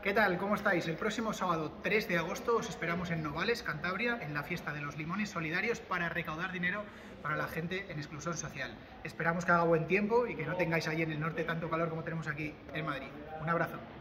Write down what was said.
¿Qué tal? ¿Cómo estáis? El próximo sábado 3 de agosto os esperamos en Novales, Cantabria, en la fiesta de los limones solidarios para recaudar dinero para la gente en exclusión social. Esperamos que haga buen tiempo y que no tengáis ahí en el norte tanto calor como tenemos aquí en Madrid. Un abrazo.